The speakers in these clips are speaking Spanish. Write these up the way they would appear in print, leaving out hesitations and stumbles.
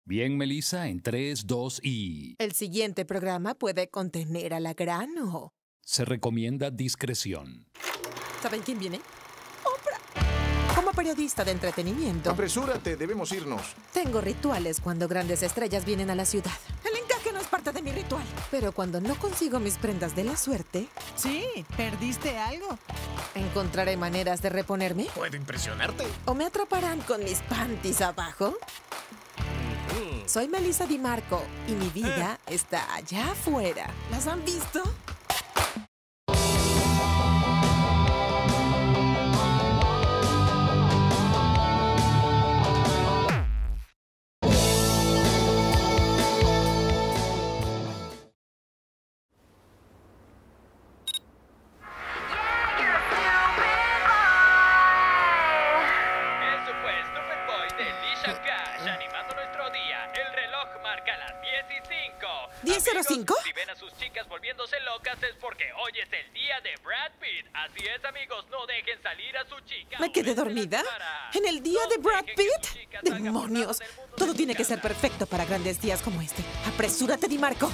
Bien, Melissa, en 3, 2 y... El siguiente programa puede contener alacrán. Se recomienda discreción. ¿Saben quién viene? Oprah. Como periodista de entretenimiento... Apresúrate, debemos irnos. Tengo rituales cuando grandes estrellas vienen a la ciudad. El encaje no es parte de mi ritual. Pero cuando no consigo mis prendas de la suerte... Sí, ¿perdiste algo? ¿Encontraré maneras de reponerme? ¿Puedo impresionarte? ¿O me atraparán con mis panties abajo? Soy Melissa Di Marco y mi vida está allá afuera. ¿Las han visto? Amigos, si ven a sus chicas volviéndose locas es porque hoy es el día de Brad Pitt. Así es, amigos, no dejen salir a su chica. ¿Me quedé dormida? ¿En el día de Brad Pitt? ¡Demonios! Todo tiene que ser perfecto para grandes días como este. ¡Apresúrate, Di Marco!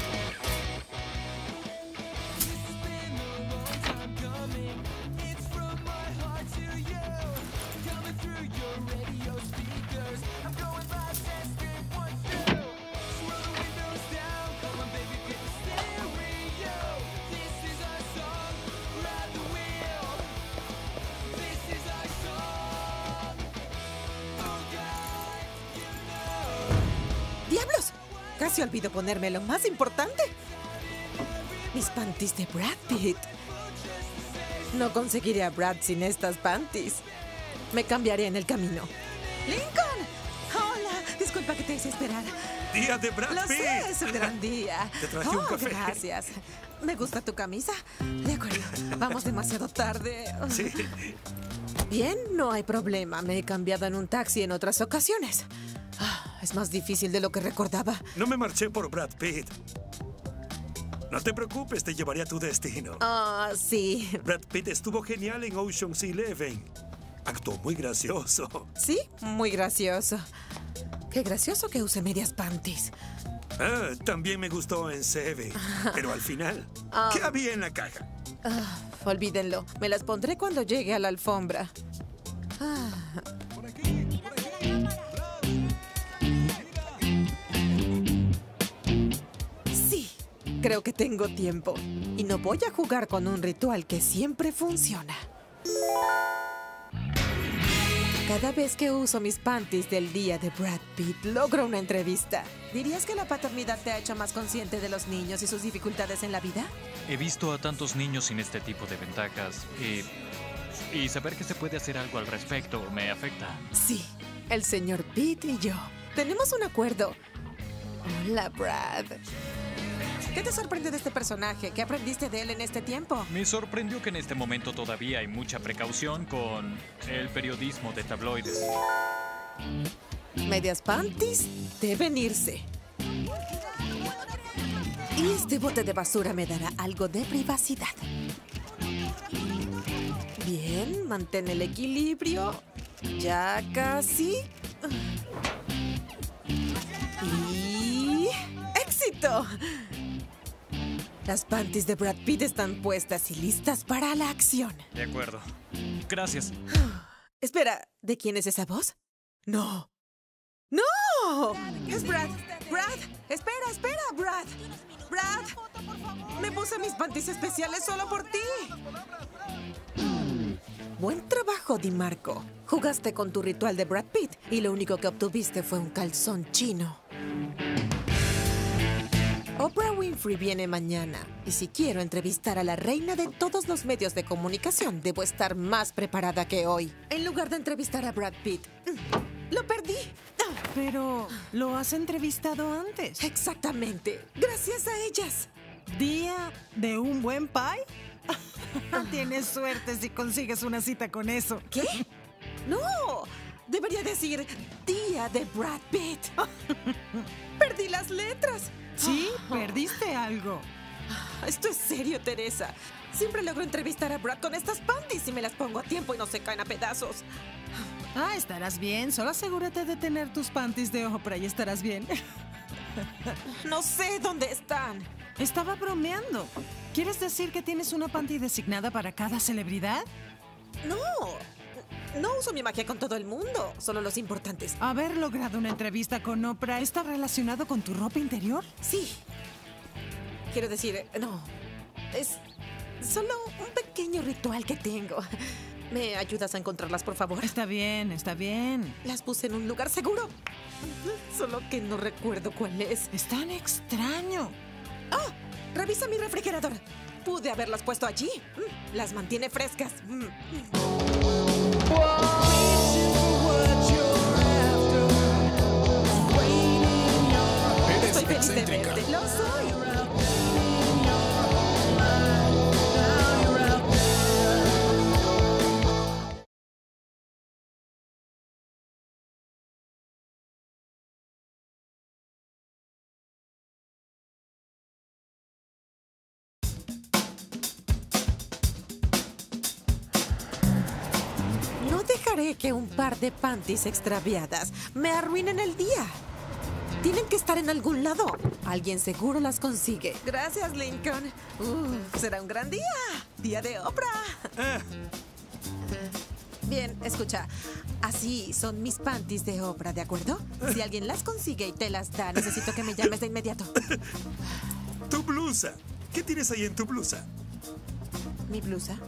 ¡Diablos! Casi olvido ponerme lo más importante. Mis panties de Brad Pitt. No conseguiré a Brad sin estas panties. Me cambiaré en el camino. ¡Lincoln! ¡Hola! Disculpa que te hice esperar. ¡Día de Brad Pitt! Lo sé, es un gran día. Te traje un café. Gracias. ¿Me gusta tu camisa? De acuerdo. Vamos demasiado tarde. Sí. Bien, no hay problema. Me he cambiado en un taxi en otras ocasiones. Es más difícil de lo que recordaba. No me marché por Brad Pitt. No te preocupes, te llevaré a tu destino. Sí. Brad Pitt estuvo genial en Ocean's 11. Actuó muy gracioso. Sí, muy gracioso. Qué gracioso que use medias panties. También me gustó en Seven. Pero al final, ¿qué había en la caja? Olvídenlo. Me las pondré cuando llegue a la alfombra. Sí, creo que tengo tiempo. Y no voy a jugar con un ritual que siempre funciona. Cada vez que uso mis panties del día de Brad Pitt, logro una entrevista. ¿Dirías que la paternidad te ha hecho más consciente de los niños y sus dificultades en la vida? He visto a tantos niños sin este tipo de ventajas y saber que se puede hacer algo al respecto me afecta. Sí, el señor Pitt y yo tenemos un acuerdo. Hola, Brad. ¿Qué te sorprende de este personaje? ¿Qué aprendiste de él en este tiempo? Me sorprendió que en este momento todavía hay mucha precaución con el periodismo de tabloides. Medias panties deben irse. Y este bote de basura me dará algo de privacidad. Bien, mantén el equilibrio. Ya casi. Y... ¡éxito! Las panties de Brad Pitt están puestas y listas para la acción. De acuerdo. Gracias. Espera, ¿de quién es esa voz? ¡No! ¡No! ¡Es Brad! ¡Brad! ¡Espera, Brad! ¡Brad! Me puse mis panties especiales solo por ti. Buen trabajo, Di Marco. Jugaste con tu ritual de Brad Pitt y lo único que obtuviste fue un calzón chino. Oprah Winfrey viene mañana, y si quiero entrevistar a la reina de todos los medios de comunicación, debo estar más preparada que hoy. En lugar de entrevistar a Brad Pitt, ¡lo perdí! Pero lo has entrevistado antes. Exactamente, gracias a ellas. ¿Día de un buen pie? Tienes suerte si consigues una cita con eso. ¿Qué? ¡No! Debería decir día de Brad Pitt. ¡Perdí las letras! Sí, perdiste algo. Esto es serio, Teresa. Siempre logro entrevistar a Brad con estas panties y me las pongo a tiempo y no se caen a pedazos. Ah, estarás bien. Solo asegúrate de tener tus panties de Oprah y estarás bien. No sé dónde están. Estaba bromeando. ¿Quieres decir que tienes una panty designada para cada celebridad? No uso mi magia con todo el mundo, solo los importantes. ¿Haber logrado una entrevista con Oprah está relacionado con tu ropa interior? Sí. Quiero decir, no. Es solo un pequeño ritual que tengo. ¿Me ayudas a encontrarlas, por favor? Está bien, está bien. Las puse en un lugar seguro. Solo que no recuerdo cuál es. Es tan extraño. ¡Ah! Revisa mi refrigerador. Pude haberlas puesto allí. Las mantiene frescas. Eres Estoy feliz de excéntrica. verte. Lo soy. No dejaré que un par de panties extraviadas me arruinen el día. Tienen que estar en algún lado. Alguien seguro las consigue. Gracias, Lincoln. Será un gran día. Día de Oprah. Bien, escucha. Así son mis panties de Oprah, ¿de acuerdo? Si alguien las consigue y te las da, necesito que me llames de inmediato. Tu blusa. ¿Qué tienes ahí en tu blusa? ¿Mi blusa?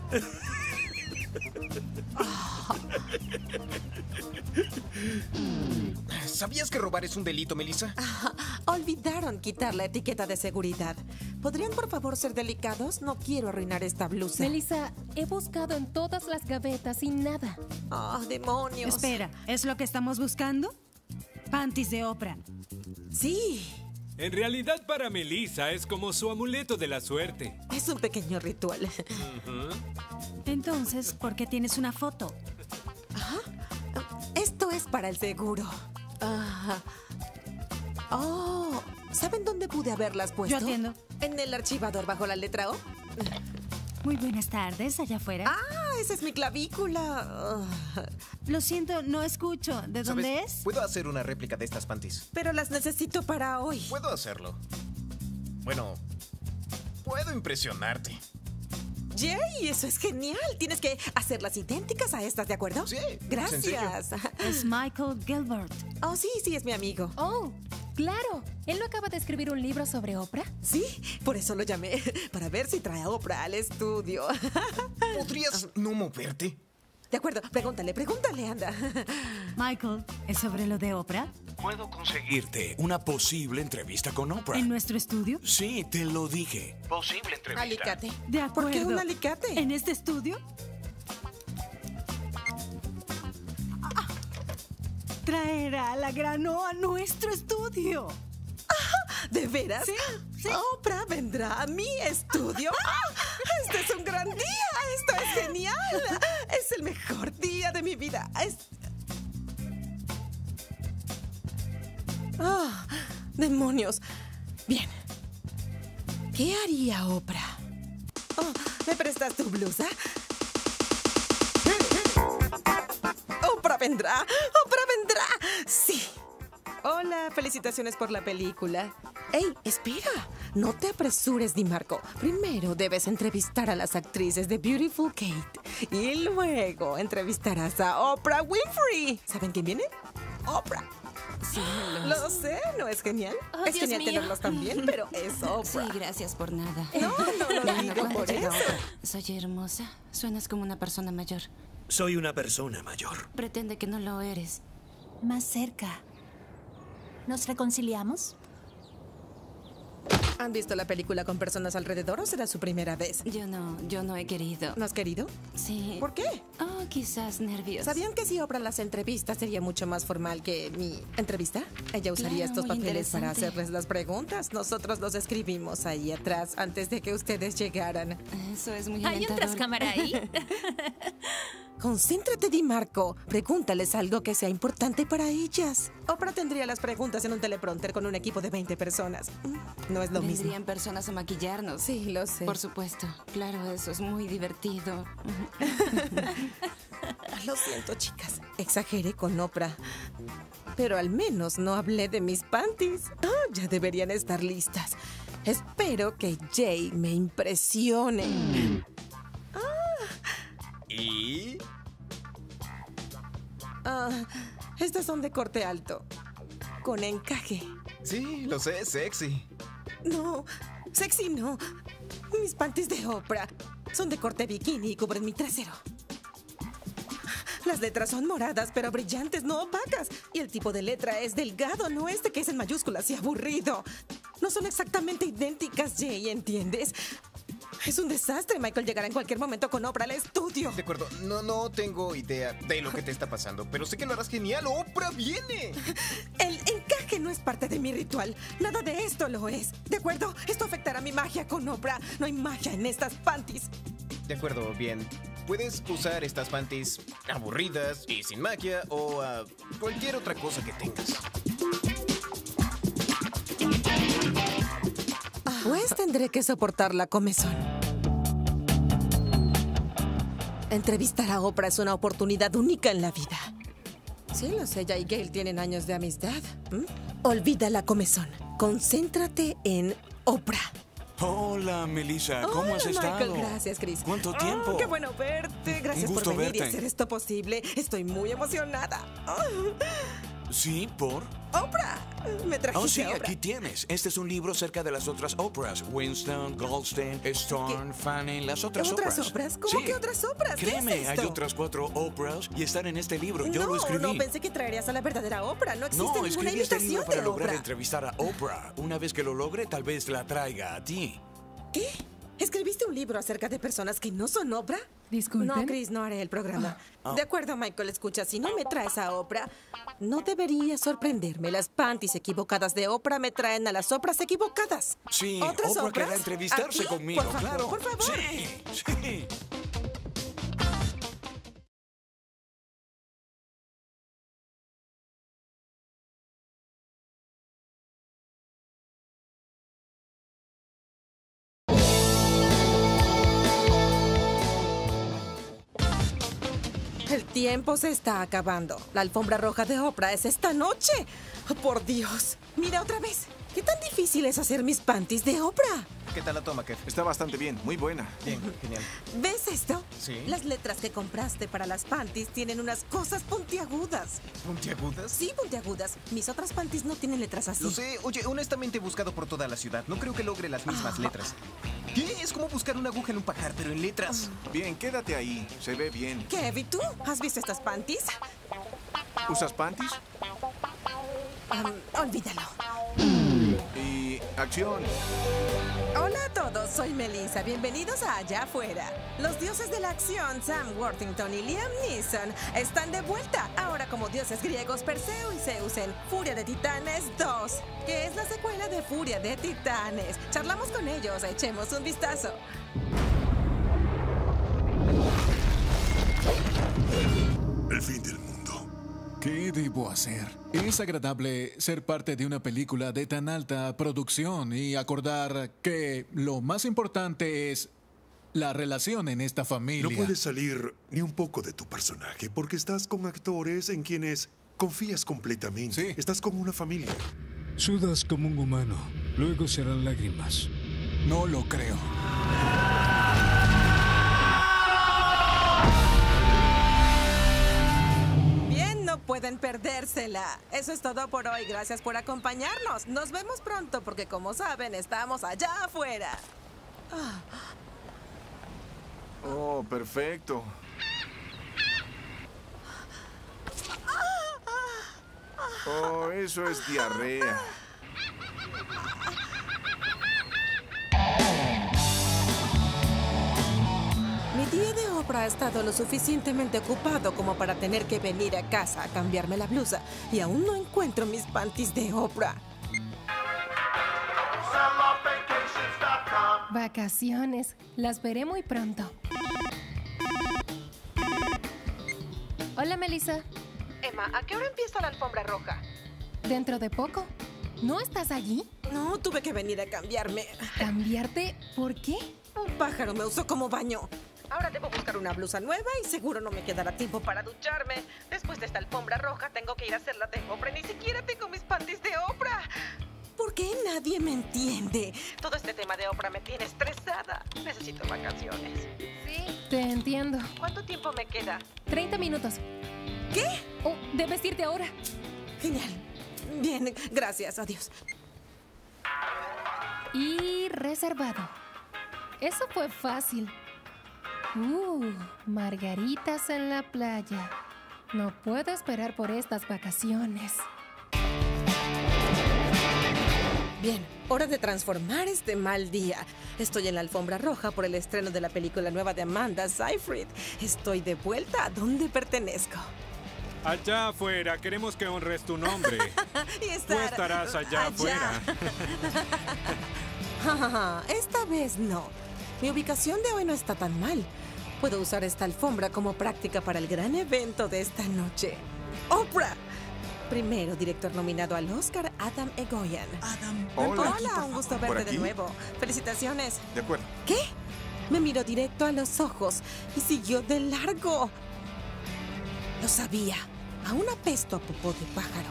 ¿Sabías que robar es un delito, Melissa? Olvidaron quitar la etiqueta de seguridad. ¿Podrían, por favor, ser delicados? No quiero arruinar esta blusa. Melissa, he buscado en todas las gavetas y nada. ¡Ah, demonios! Espera, ¿es lo que estamos buscando? Panties de Oprah. Sí, En realidad para Melissa es como su amuleto de la suerte. es un pequeño ritual. Entonces, ¿por qué tienes una foto? Esto es para el seguro. Oh, ¿saben dónde pude haberlas puesto? Yo atiendo. En el archivador bajo la letra O. Muy buenas tardes, allá afuera. Esa es mi clavícula. Lo siento, no escucho. ¿De dónde ¿Sabes? es? Puedo hacer una réplica de estas panties. Pero las necesito para hoy. Puedo hacerlo. Bueno, puedo impresionarte. Jay, eso es genial. Tienes que hacerlas idénticas a estas, ¿de acuerdo? Sí, Gracias. Es Michael Gilbert. Oh, sí, es mi amigo. Oh, claro. ¿Él no acaba de escribir un libro sobre Oprah? Sí, por eso lo llamé. Para ver si trae a Oprah al estudio. ¿Podrías no moverte? De acuerdo, pregúntale, anda. Michael, ¿es sobre lo de Oprah? Puedo conseguirte una posible entrevista con Oprah. ¿En nuestro estudio? Sí, te lo dije. Posible entrevista. Alicate. De acuerdo. ¿Por qué un alicate? ¿En este estudio? Traerá a la grano a nuestro estudio. ¿De veras? Sí. Oprah vendrá a mi estudio. Este es un gran día. Esto es genial. Es el mejor día de mi vida. Demonios. Bien. ¿Qué haría Oprah? ¿Me prestas tu blusa? ¡Oprah vendrá! ¡Oprah vendrá! ¡Sí! Hola, felicitaciones por la película. ¡Ey, espera! No te apresures, DiMarco. Primero debes entrevistar a las actrices de Beautiful Kate. Y luego entrevistarás a Oprah Winfrey. ¿Saben quién viene? Oprah. Sí, Lo sé, ¿no es genial? Oh, es Dios genial mío. tenerlos también, pero es Oprah. Sí, gracias por nada. No lo digo ¿Cuándo por llega eso. Oprah? Soy hermosa. Suenas como una persona mayor. Soy una persona mayor. Pretende que no lo eres. Más cerca. ¿Nos reconciliamos? ¿Han visto la película con personas alrededor o será su primera vez? Yo no he querido. ¿No has querido? Sí. ¿Por qué? Oh, quizás nervios. ¿Sabían que si Oprah las entrevistas sería mucho más formal que mi entrevista? Ella usaría Claro, estos muy papeles para interesante. hacerles las preguntas. Nosotros los escribimos ahí atrás antes de que ustedes llegaran. Eso es muy ¿Hay un alentador. trascámara ahí? Concéntrate, DiMarco. Pregúntales algo que sea importante para ellas. Oprah tendría las preguntas en un teleprompter con un equipo de 20 personas. No es lo mismo. Vendrían personas a maquillarnos. Sí, lo sé. Por supuesto. Claro, eso es muy divertido. Lo siento, chicas. Exageré con Oprah. Pero al menos no hablé de mis panties. Ya deberían estar listas. Espero que Jay me impresione. ¿Y? Estas son de corte alto. Con encaje. Sí, lo sé, sexy. No, sexy no. Mis panties de Oprah son de corte bikini y cubren mi trasero. Las letras son moradas, pero brillantes, no opacas. Y el tipo de letra es delgado, no este que es en mayúsculas y aburrido. No son exactamente idénticas, Jay, ¿entiendes? Es un desastre. Michael llegará en cualquier momento con Oprah al estudio. De acuerdo, no tengo idea de lo que te está pasando, pero sé que lo harás genial. ¡Oprah viene! El encaje no es parte de mi ritual. Nada de esto lo es. ¿De acuerdo? Esto afectará mi magia con Oprah. No hay magia en estas panties. De acuerdo, bien. Puedes usar estas panties aburridas y sin magia o cualquier otra cosa que tengas. Pues tendré que soportar la comezón. Entrevistar a Oprah es una oportunidad única en la vida. Sí, lo sé, Jay y Gail tienen años de amistad. Olvida la comezón. Concéntrate en Oprah. Hola, Melissa. ¿Cómo has estado? Michael, gracias, Chris. ¿Cuánto tiempo? Qué bueno verte. Gracias por venir y hacer esto posible. Estoy muy emocionada. ¿Sí? ¿Por? ¡Oprah! Me trajiste sí, a Oprah. aquí tienes. Este es un libro acerca de las otras Oprahs. Winston, Goldstein, Storm, Fanning, las otras Oprahs. ¿Otras Oprahs? ¿Cómo que otras Oprahs? Créeme, ¿Qué es esto? hay otras 4 Oprahs y están en este libro. Yo lo escribí. No, pensé que traerías a la verdadera Oprah. No existe ninguna escribí imitación este libro para de lograr Oprah. entrevistar a Oprah. Una vez que lo logre, tal vez la traiga a ti. ¿Qué? ¿Escribiste un libro acerca de personas que no son Oprah? Disculpen. No, Chris, no haré el programa. De acuerdo, Michael, escucha, si no me traes a Oprah, no debería sorprenderme. Las panties equivocadas de Oprah me traen a las Oprahs equivocadas. Sí, ¿Otras Oprah Oprahs? querrá entrevistarse ¿Aquí? conmigo, Por favor, claro. por favor. Sí. El tiempo se está acabando. La alfombra roja de Oprah es esta noche. Oh, por Dios. Mira otra vez. ¿Qué tan difícil es hacer mis panties de Oprah? ¿Qué tal la toma, Kev? Está bastante bien, muy buena. Bien, genial. ¿Ves esto? Sí. Las letras que compraste para las panties tienen unas cosas puntiagudas. ¿Puntiagudas? Sí, puntiagudas. Mis otras panties no tienen letras así. Lo sé. Oye, honestamente he buscado por toda la ciudad. No creo que logre las mismas letras. ¿Qué? Es como buscar una aguja en un pajar, pero en letras. Bien, quédate ahí. Se ve bien. Kevin, ¿tú has visto estas panties? ¿Usas panties? Olvídalo. Y acción. Hola a todos, soy Melissa. Bienvenidos a Allá Afuera. Los dioses de la acción, Sam Worthington y Liam Neeson, están de vuelta. Ahora como dioses griegos, Perseo y Zeus en Furia de Titanes 2, que es la secuela de Furia de Titanes. Charlamos con ellos, echemos un vistazo. El fin del mundo. ¿Qué debo hacer? Es agradable ser parte de una película de tan alta producción y acordar que lo más importante es la relación en esta familia. No puedes salir ni un poco de tu personaje porque estás con actores en quienes confías completamente. Sí. Estás como una familia. Sudas como un humano. Luego serán lágrimas. No lo creo. No pueden perdérsela. Eso es todo por hoy. Gracias por acompañarnos. Nos vemos pronto porque, como saben, estamos allá afuera. Oh, perfecto. Oh, eso es diarrea. Mi día de Oprah ha estado lo suficientemente ocupado como para tener que venir a casa a cambiarme la blusa y aún no encuentro mis panties de Oprah. Vacaciones. Las veré muy pronto. Hola, Melissa. Emma, ¿a qué hora empieza la alfombra roja? ¿Dentro de poco? ¿No estás allí? No, tuve que venir a cambiarme. ¿Cambiarte? ¿Por qué? Un pájaro me usó como baño. Ahora debo buscar una blusa nueva y seguro no me quedará tiempo para ducharme. Después de esta alfombra roja tengo que ir a hacerla de Oprah y ni siquiera tengo mis panties de Oprah. ¿Por qué nadie me entiende? Todo este tema de Oprah me tiene estresada. Necesito vacaciones. Sí, te entiendo. ¿Cuánto tiempo me queda? 30 minutos. ¿Qué? Oh, debes irte ahora. Genial. Bien, gracias. Adiós. Y reservado. Eso fue fácil. Margaritas en la playa. No puedo esperar por estas vacaciones. Bien, hora de transformar este mal día. Estoy en la alfombra roja por el estreno de la película nueva de Amanda Seyfried. Estoy de vuelta a donde pertenezco. Allá afuera, queremos que honres tu nombre. Tú estarás allá afuera. Esta vez no. Mi ubicación de hoy no está tan mal. Puedo usar esta alfombra como práctica para el gran evento de esta noche. ¡Oprah! Primero director nominado al Oscar, Adam Egoyan. Hola, un gusto verte de nuevo. Felicitaciones. De acuerdo. ¿Qué? Me miró directo a los ojos y siguió de largo. Lo sabía. Aún apesto a popó de pájaro.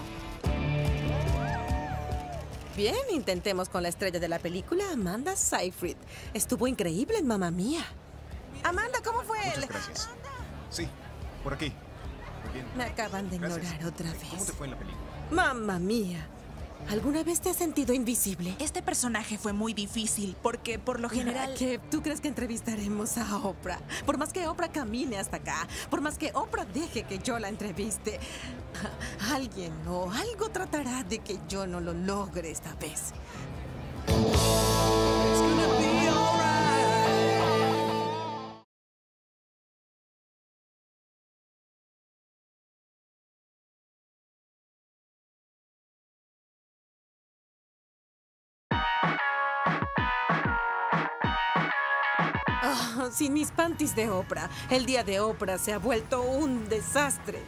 Bien, intentemos con la estrella de la película, Amanda Seyfried. Estuvo increíble en Mamma Mía. Amanda, ¿cómo fue él? Muchas gracias. Sí, por aquí. Me acaban de ignorar otra vez. ¿Cómo te fue en la película? Mamma Mía. ¿Alguna vez te has sentido invisible? Este personaje fue muy difícil porque, por lo general... ¿Qué? ¿Tú crees que entrevistaremos a Oprah? Por más que Oprah camine hasta acá, por más que Oprah deje que yo la entreviste, alguien o algo tratará de que yo no lo logre esta vez. It's gonna be alright. Sin mis panties de Oprah, el día de Oprah se ha vuelto un desastre.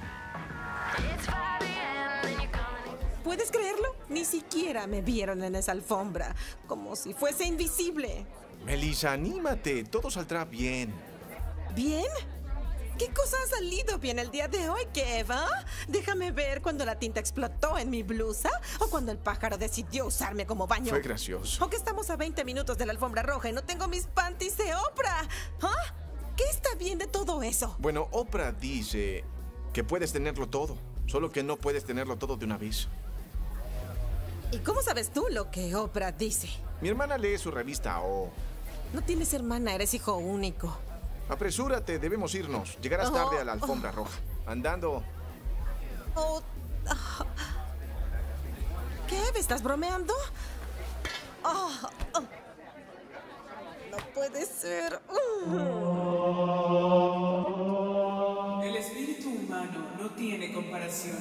¿Puedes creerlo? Ni siquiera me vieron en esa alfombra, como si fuese invisible. Melissa, anímate. Todo saldrá bien. ¿Bien? ¿Qué cosa ha salido bien el día de hoy, Eva? Déjame ver cuando la tinta explotó en mi blusa o cuando el pájaro decidió usarme como baño. Fue gracioso. O que estamos a 20 minutos de la alfombra roja y no tengo mis panties de Oprah. ¿Ah? ¿Qué está bien de todo eso? Bueno, Oprah dice que puedes tenerlo todo, solo que no puedes tenerlo todo de una vez. ¿Y cómo sabes tú lo que Oprah dice? Mi hermana lee su revista O. No tienes hermana, eres hijo único. Apresúrate, debemos irnos. Llegarás tarde a la alfombra roja. Andando. ¿Qué? ¿Me estás bromeando? No puede ser. El espíritu humano no tiene comparación.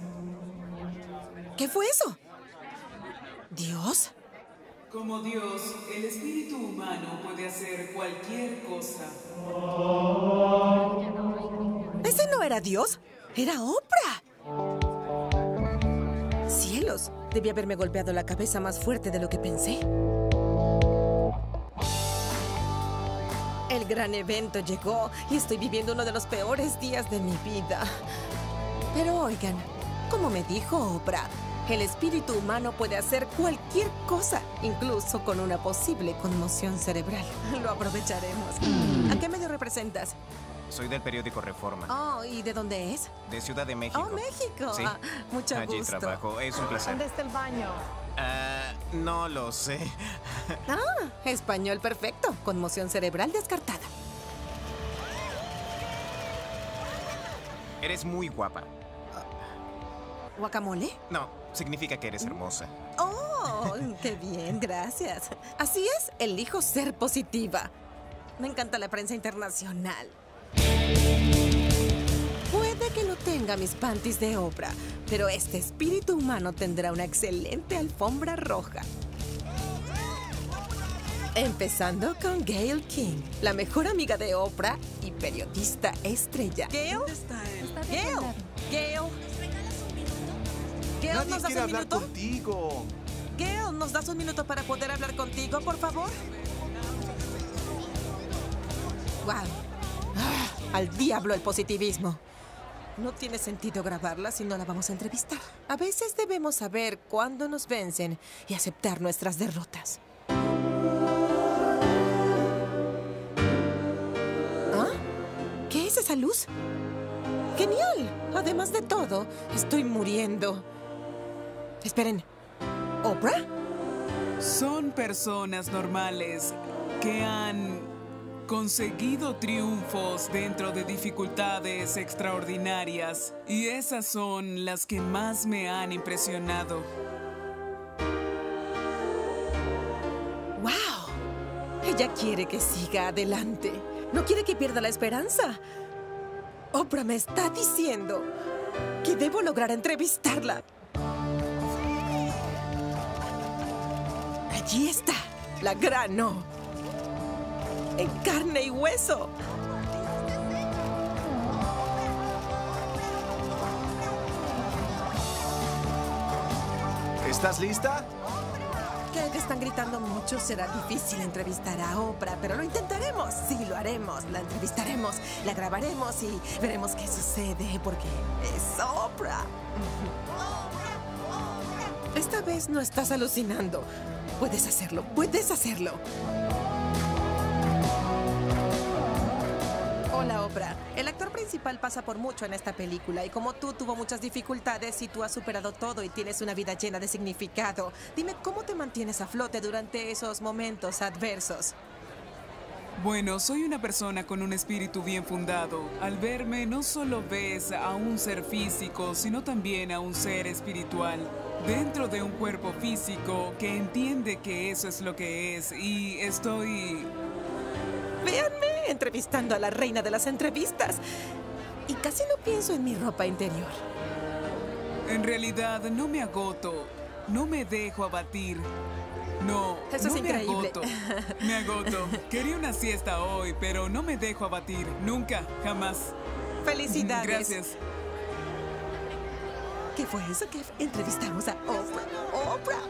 ¿Qué fue eso? ¿Dios? Como Dios, el espíritu humano puede hacer cualquier cosa. ¿Ese no era Dios? ¡Era Oprah! ¡Cielos! Debí haberme golpeado la cabeza más fuerte de lo que pensé. El gran evento llegó y estoy viviendo uno de los peores días de mi vida. Pero oigan, como me dijo Oprah, el espíritu humano puede hacer cualquier cosa, incluso con una posible conmoción cerebral. Lo aprovecharemos. ¿A qué medio representas? Soy del periódico Reforma. Oh, ¿y de dónde es? De Ciudad de México. Oh, México. Sí. Mucho Allí gusto. trabajo. Es un placer. ¿Dónde está el baño? No lo sé. Español perfecto. Conmoción cerebral descartada. Eres muy guapa. ¿Guacamole? No, significa que eres hermosa. ¡Oh! ¡Qué bien! Gracias. Así es, elijo ser positiva. Me encanta la prensa internacional. Puede que no tenga mis panties de Oprah, pero este espíritu humano tendrá una excelente alfombra roja. Empezando con Gayle King, la mejor amiga de Oprah y periodista estrella. ¿Gayle? ¿Dónde está él? ¿Gayle? ¿Gayle? Nadie ¿nos das quiere un hablar minuto? contigo. Gayle, ¿nos das un minuto para poder hablar contigo, por favor? Wow, Al diablo el positivismo. No tiene sentido grabarla si no la vamos a entrevistar. A veces debemos saber cuándo nos vencen y aceptar nuestras derrotas. ¿Ah? ¿Qué es esa luz? ¡Genial! Además de todo, estoy muriendo. Esperen. ¿Oprah? Son personas normales que han conseguido triunfos dentro de dificultades extraordinarias. Y esas son las que más me han impresionado. ¡Wow! Ella quiere que siga adelante. No quiere que pierda la esperanza. Oprah me está diciendo que debo lograr entrevistarla. Allí está, la gran no. En carne y hueso. ¿Estás lista? Creo que están gritando mucho. Será difícil entrevistar a Oprah, pero lo intentaremos. Sí, lo haremos. La entrevistaremos, la grabaremos y veremos qué sucede, porque es Oprah. Esta vez no estás alucinando. Puedes hacerlo, puedes hacerlo. Hola, Oprah. El actor principal pasa por mucho en esta película y como tú tuvo muchas dificultades y tú has superado todo y tienes una vida llena de significado. Dime, ¿cómo te mantienes a flote durante esos momentos adversos? Bueno, soy una persona con un espíritu bien fundado. Al verme, no solo ves a un ser físico, sino también a un ser espiritual. Dentro de un cuerpo físico que entiende que eso es lo que es y estoy... Véanme entrevistando a la reina de las entrevistas. Y casi no pienso en mi ropa interior. En realidad, no me agoto. No me dejo abatir. No, eso es increíble. Me agoto. Quería una siesta hoy, pero no me dejo abatir. Nunca, jamás. Felicidades. Gracias. ¿Qué fue eso que entrevistamos a Oprah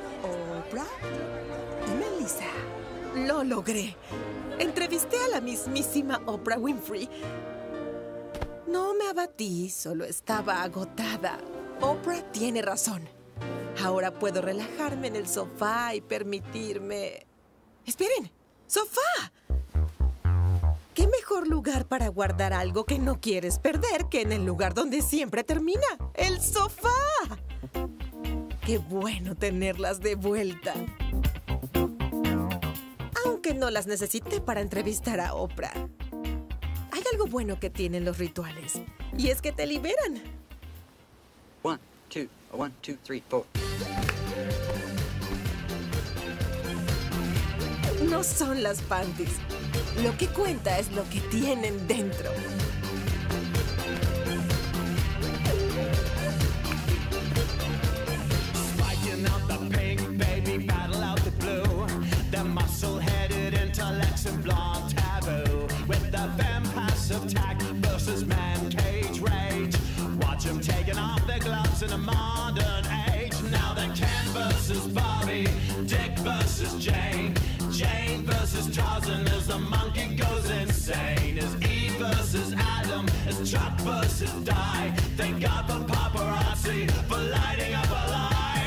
y Melissa? Lo logré. Entrevisté a la mismísima Oprah Winfrey. No me abatí, solo estaba agotada. Oprah tiene razón. Ahora puedo relajarme en el sofá y permitirme... ¡Esperen! ¡Sofá! ¿Qué mejor lugar para guardar algo que no quieres perder que en el lugar donde siempre termina? ¡El sofá! ¡Qué bueno tenerlas de vuelta! Aunque no las necesité para entrevistar a Oprah. Hay algo bueno que tienen los rituales, y es que te liberan. 1, 2, 1, 2, 3, 4. No son las panties. Lo que cuenta es lo que tienen dentro. Spiking out the pink, baby, battle out the blue. The muscle-headed intellects and blonde taboo. With the vampires of tact versus man-cage rage. Watch them taking off their gloves in a modern age. Now they're Ken versus Bobby, Dick versus Jane. Jane versus Tarzan as the monkey goes insane. As Eve versus Adam, as Chuck versus Di. Thank God for paparazzi for lighting up a lie.